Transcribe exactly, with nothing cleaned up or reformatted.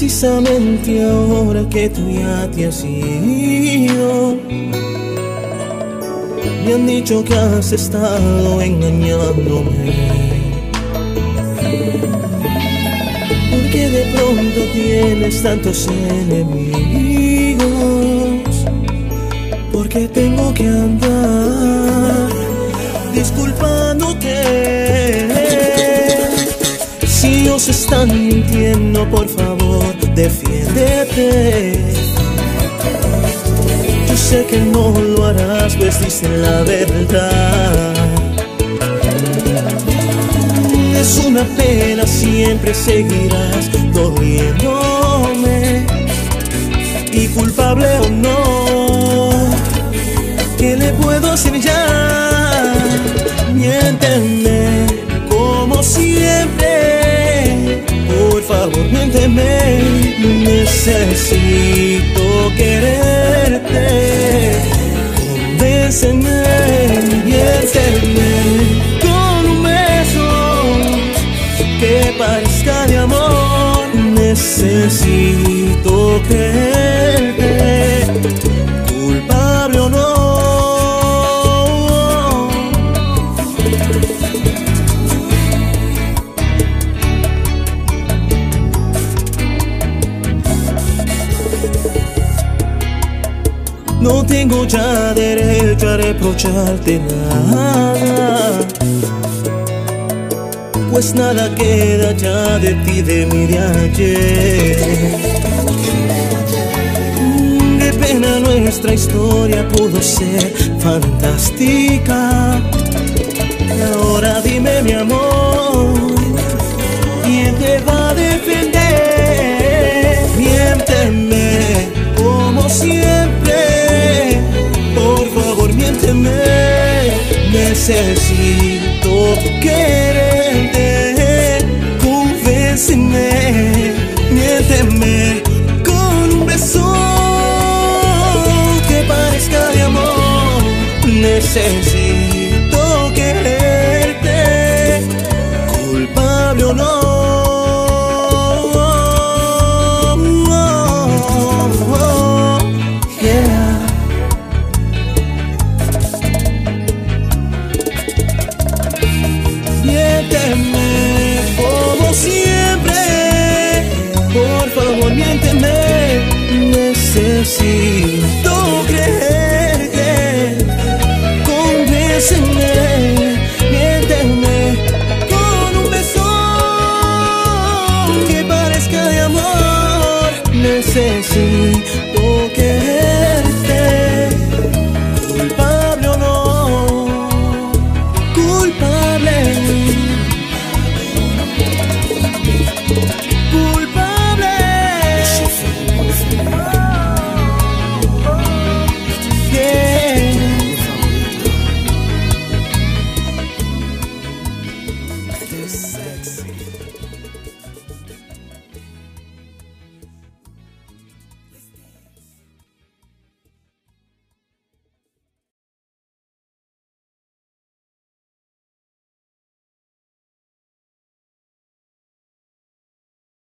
precisamente ahora que tú ya te has ido. Me han dicho que has estado engañándome, porque de pronto tienes tantos enemigos, porque tengo que andar disculpándote. Si ellos están mintiendo, por favor, defiéndete. Yo sé que no lo harás, pues dicen la verdad. Es una pena, siempre seguirás doliéndome. Y culpable o no, ¿qué le puedo hacer ya? Miénteme como siempre, por favor, miénteme. Necesito quererte, convénceme, miénteme con un beso que parezca de amor. Necesito quererte, culpable o no. No tengo ya derecho a reprocharte nada, pues nada queda ya de ti, de mí, de ayer. Qué pena, nuestra historia pudo ser fantástica. Ahora dime, mi amor, ¿quién te va a defender? Miénteme como siempre, por favor, miénteme. Necesito quererte, convénceme, miénteme con un beso que parezca de amor. Necesito quererte, culpable o no. Miénteme como siempre, por favor, miénteme. Necesito creerte, convénceme, miénteme con un beso que parezca de amor. Necesito quererte.